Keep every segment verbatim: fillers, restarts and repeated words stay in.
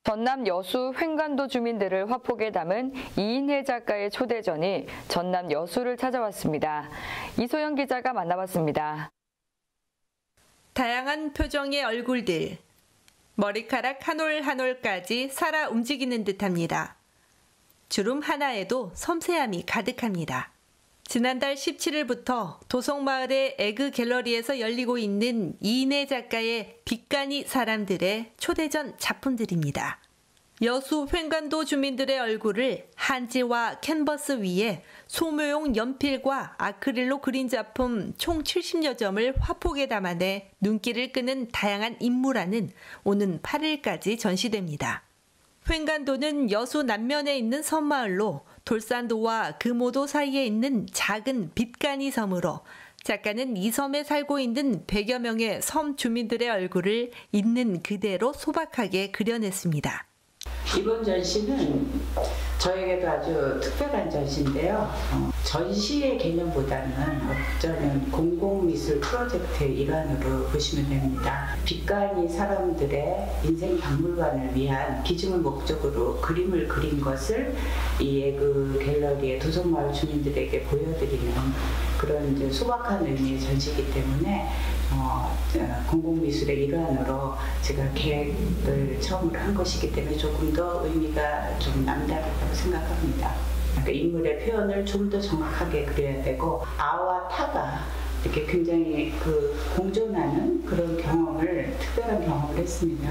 전남 여수 횡간도 주민들을 화폭에 담은 이인혜 작가의 초대전이 전남 여수를 찾아왔습니다. 이소영 기자가 만나봤습니다. 다양한 표정의 얼굴들, 머리카락 한 올 한 올까지 살아 움직이는 듯합니다. 주름 하나에도 섬세함이 가득합니다. 지난달 십칠일부터 도성마을의 에그 갤러리에서 열리고 있는 이인혜 작가의 빛간이 사람들의 초대전 작품들입니다. 여수 횡간도 주민들의 얼굴을 한지와 캔버스 위에 소묘용 연필과 아크릴로 그린 작품 총 칠십여 점을 화폭에 담아내 눈길을 끄는 다양한 인물화는 오는 팔일까지 전시됩니다. 횡간도는 여수 남면에 있는 섬마을로 돌산도와 금오도 사이에 있는 작은 빛간이 섬으로 작가는 이 섬에 살고 있는 백여 명의 섬 주민들의 얼굴을 있는 그대로 소박하게 그려냈습니다. 이번 전시는 저에게도 아주 특별한 전시인데요. 어, 전시의 개념보다는 어쩌면 공공미술 프로젝트의 일환으로 보시면 됩니다. 빛간이 사람들의 인생 박물관을 위한 기증을 목적으로 그림을 그린 것을 이 에그 갤러리의 도성마을 주민들에게 보여드리는 그런 이제 소박한 의미의 전시이기 때문에 어, 공공미술의 일환으로 제가 계획을 처음으로 한 것이기 때문에 조금 더 의미가 좀 남다르다고 생각합니다. 그러니까 인물의 표현을 좀 더 정확하게 그려야 되고 아와 타가 이렇게 굉장히 그 공존하는 그런 경험을 특별한 경험을 했습니다.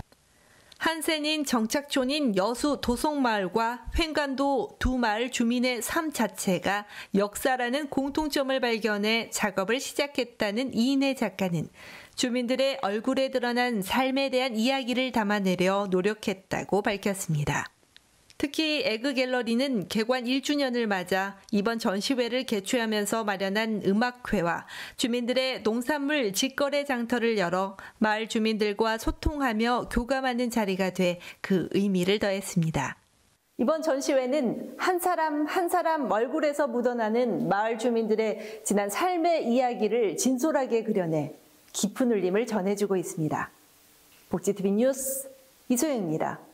한센인 정착촌인 여수 도성마을과 횡간도 두 마을 주민의 삶 자체가 역사라는 공통점을 발견해 작업을 시작했다는 이인혜 작가는 주민들의 얼굴에 드러난 삶에 대한 이야기를 담아내려 노력했다고 밝혔습니다. 특히 에그 갤러리는 개관 일 주년을 맞아 이번 전시회를 개최하면서 마련한 음악회와 주민들의 농산물 직거래 장터를 열어 마을 주민들과 소통하며 교감하는 자리가 돼 그 의미를 더했습니다. 이번 전시회는 한 사람 한 사람 얼굴에서 묻어나는 마을 주민들의 지난 삶의 이야기를 진솔하게 그려내 깊은 울림을 전해주고 있습니다. 복지티비 뉴스 이소영입니다.